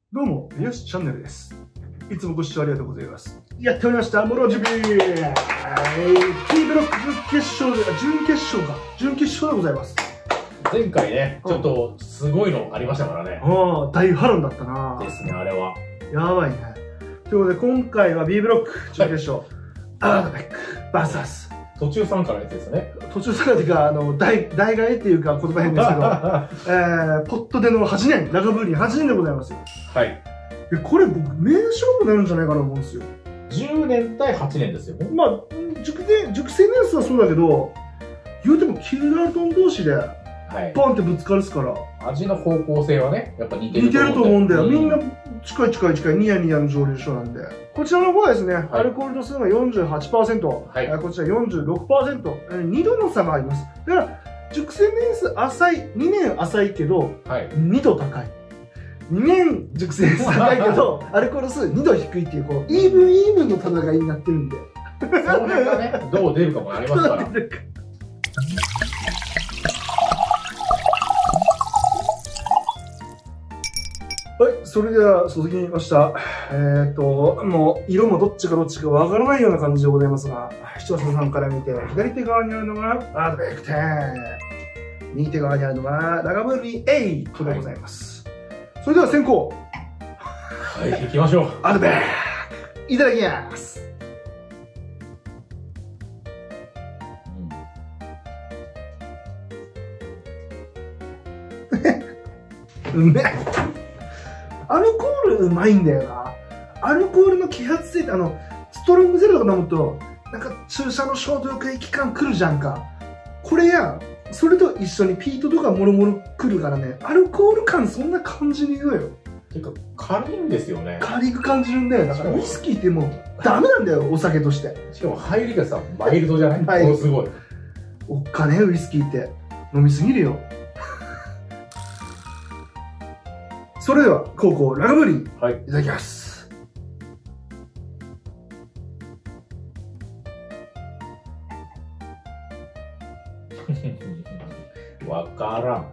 どうも、よしチャンネルです。いつもご視聴ありがとうございます。やっておりました、室地 B ブロック準決勝でございます。 前回ね、ちょっとすごいのありましたからね。 大波乱だったなですね、あれは。 やばいね。ということで、今回は B ブロック準決勝、アードベック VS 途中参加のやつですね。 途中参加というか、代替えっていうか言葉変ですけど、ポットでの8年、ラガブーリン8年でございますよ。 はい。 これ僕、名勝負になるんじゃないかなと思うんですよ。 10年対8年ですよ。 まあ、熟成年数はそうだけど、言うてもキルダートン同士で、ボンってぶつかるっすから。 味の方向性はね、やっぱ似てると思うんだよ。みんな近いニヤニヤの蒸留所なんで。こちらの方はですね、アルコール度数が 48%、こちら 46%、2度の差があります。だから、熟成年数浅い、2年浅いけど、2度高い。2年熟成年数高いけど、アルコール度数2度低いっていう、こう、イーブンの戦いになってるんで。 その辺がね、どう出るかもありますから。 はい、それでは注ぎました。もう色もどっちがわからないような感じでございますが、視聴者さんから見て、左手側にあるのがアードベック10、右手側にあるのがラガブーリン8でございます。それでは先行。 はい、行きましょう。 アードベック、いただきます。うめえ。アルコールうまいんだよな。アルコールの揮発性ってストロングゼロとか飲むと、なんか注射の消毒液感来るじゃんか。これや、それと一緒にピートとかもろもろ来るからね、アルコール感そんな感じに言うよ。 てか、軽いんですよね。 軽く感じるんだよ。だからウイスキーってもうダメなんだよ、お酒として。 しかも入りがさ、マイルドじゃない？もうすごい。 おっかね、ウイスキーって。飲みすぎるよ。それでは、後攻ラガブーリン、いただきます。 わからん。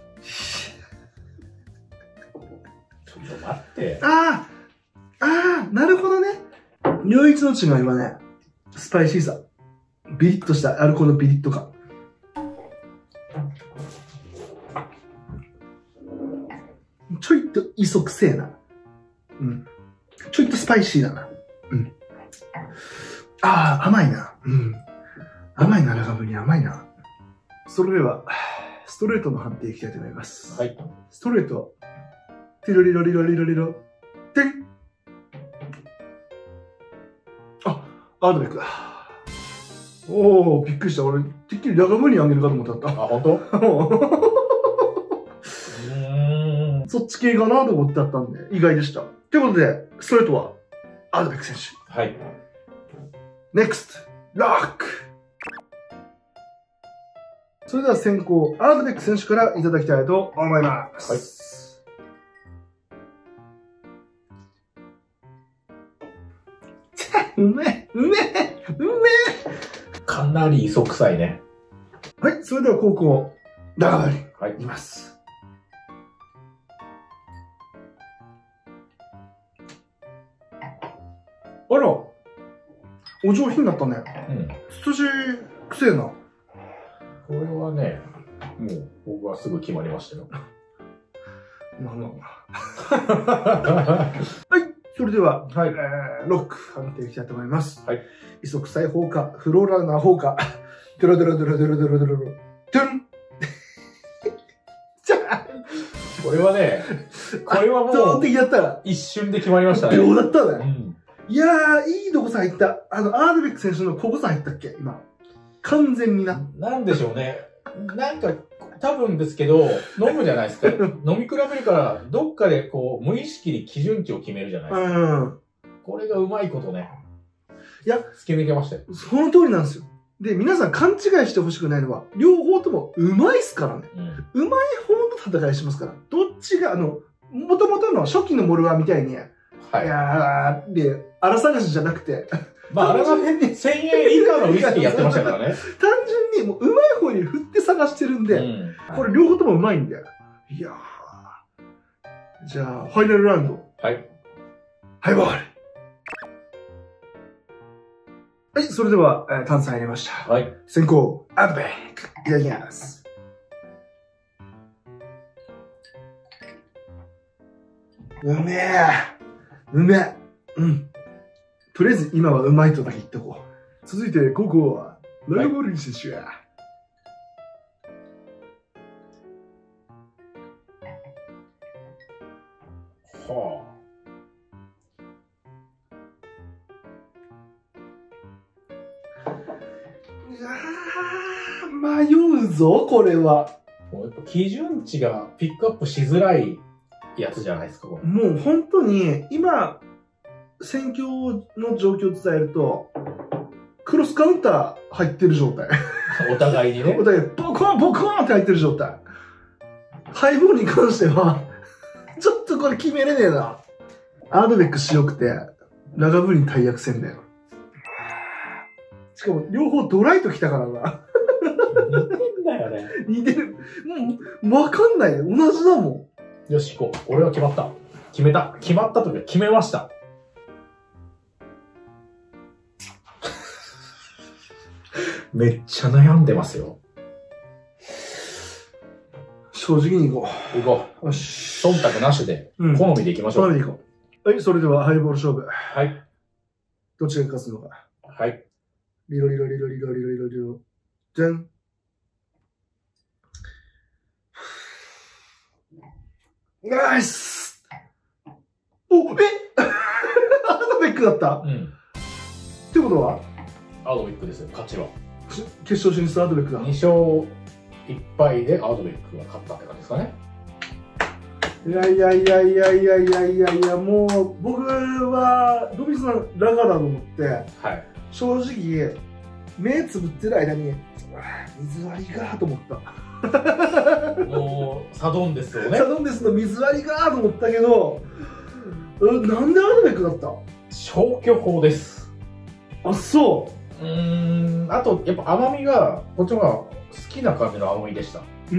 ちょっと待って。 なるほどね。両一の違いはね、スパイシーさ。ビリッとしたアルコールのビリッと感。ちょいと磯くせえな。うん。ちょいとスパイシーだな。うん。甘いな。うん。甘いな、ラガブーリン甘いな。それでは、ストレートの判定いきたいと思います。 はい。 ストレート。ティロリロリロリロリロ。てん。アードベックだ。おー、びっくりした。俺、てっきりラガブーリンあげるかと思った。 本当？ そっち系かなと思ってあったんで、意外でした。ということで、ストレートは、アードベック選手。 はい。 NEXT、ロック。それでは先行、アードベック選手からいただきたいと思います。うめえかなり磯臭いね。 はい、それでは後攻、ラガブーリン。いきます。あら、お上品だったね。ツツジくせえな。 これはね、もう僕はすぐ決まりましたよ。 はい、それでは、ロック、判定いきたいと思います。磯臭い放火、フローラナー放火、ドロドロドロドロドロドロドロ、ドゥンこれはね、これはもう、一瞬で決まりましたね。 秒だったね。いやー、いいとこさ入った。アードベック選手のここさ入ったっけ今。完全にな。 なんでしょうね。なんか、多分ですけど、飲むじゃないですか。飲み比べるから、どっかでこう、無意識に基準値を決めるじゃないですか。これがうまいことね。 いや、 突き抜けましたよ。 その通りなんですよ。で、皆さん勘違いしてほしくないのは、両方ともうまいっすからね。うまい方の戦いしますから。どっちが、もともとの初期のモルワみたいに、いやー、で、荒探しじゃなくて、 まあ、あれは1000円以下のウイスキーやってましたからね。 単純に、もう、うまい方に振って探してるんで、これ両方ともうまいんだよ。いやー。 じゃあ、ファイナルラウンド。 はい。 ハイボール。はい、それでは、炭酸入れました。 はい。 先行、アドベック。いただきます。うめえ。うめえ。うん。とりあえず今はうまいとだけ言っておこう。続いて、ここは、ライボル選手や。 はあ。 迷うぞ、これは。 もうやっぱ基準値がピックアップしづらいやつじゃないですか、これ。 もう本当に、今、戦況の状況を伝えると、クロスカウンター入ってる状態。 お互いにね。 お互い、ボコンボコンって入ってる状態。ハイボールに関しては、ちょっとこれ決めれねえな。アードベック白くて、ラガブリン大役戦だよ。しかも、両方ドライと来たからな。 似てんだよね。 似てる。もう、わかんないよ。同じだもん。よし、行こう。俺は決まった。決めた。決まったときは決めました。めっちゃ悩んでますよ。 正直に行こう。 行こう。よし。忖度なしで、好みで行きましょう。 好みで行こう。はい、それではハイボール勝負。 はい。 どっちが勝つのか。 はい。 リロリロリロリロリロリロリロ。じゃん。ナイス。お、アドベックだった。 うん。 ってことはアドベックですよ、勝ちは。 決勝進出アドベックだ。 2勝1敗でアドベックが勝ったって感じですかね。 いやいやいやいやいやいやいやいや、もう僕はドビスのラガーだと思って、はい、正直目つぶってる間に水割りがと思った。 もうサドンデスをね。 サドンデスの水割りがと思ったけど、なんでアドベックだった？ 消去法です。 あ、そう。 あとやっぱ甘みがこっちの方が好きな感じの甘みでした。 うん。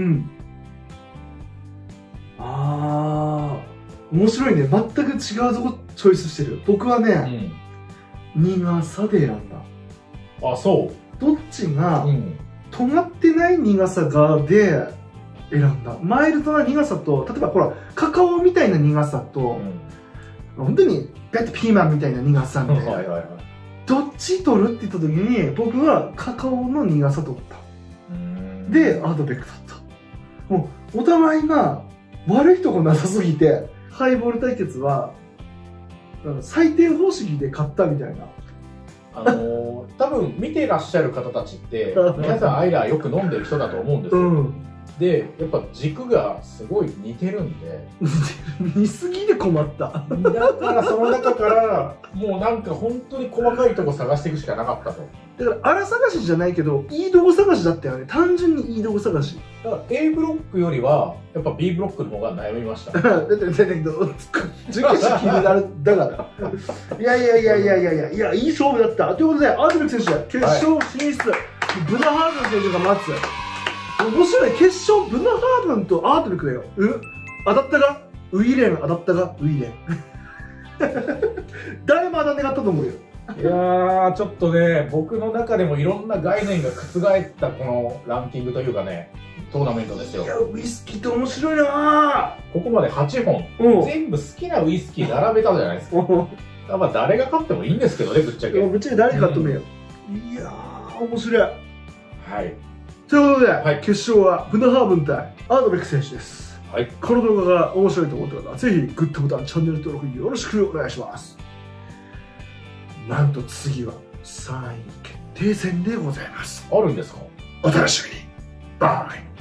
ああ、面白いね。全く違うとこチョイスしてる。僕はね、苦さで選んだ。 あ、そう。 どっちが、尖ってない苦さがで選んだ。マイルドな苦さと、例えばほら、カカオみたいな苦さと、本当にペットピーマンみたいな苦さみたいな。どっち取るって言った時に、僕はカカオの苦さ取った。で、アドベックだった。もう、お互いが悪いとこなさすぎて、ハイボール対決は、採点方式で勝ったみたいな。 多分見てらっしゃる方たちって、皆さんアイラーよく飲んでる人だと思うんですよ。で、やっぱ軸がすごい似てるんで。 似すぎで困った。 だからその中から、もうなんか本当に細かいとこ探していくしかなかったと。 だから荒探しじゃないけど、いいとこ探しだったよね。単純にいいとこ探し。 だから A ブロックよりは、やっぱ B ブロックの方が悩みました。 だって、準決勝気になる。だから。いや、いい勝負だった。ということで、アートベック選手、決勝進出。ブナハーブン選手が待つ。面白い。決勝、ブナハーブンとアートベックだよ。当たったがウィレン当たったがウィレン。誰も当たんなかったと思うよ。 いやー、ちょっとね、僕の中でもいろんな概念が覆ったこのランキングというかね、トーナメントですよ。 いや、ウイスキーって面白いなここまで8本、全部好きなウイスキー並べたじゃないですか。まあ誰が勝ってもいいんですけどね、ぶっちゃけ。 ぶっちゃけ誰勝ってもいいよ。いやー、面白い。はい。ということで、決勝はブナハーブン対アードベック選手です。はい。この動画が面白いと思った方は、ぜひグッドボタン、チャンネル登録よろしくお願いします。なんと次は3位決定戦でございます。 あるんですか？ お楽しみに。バイ。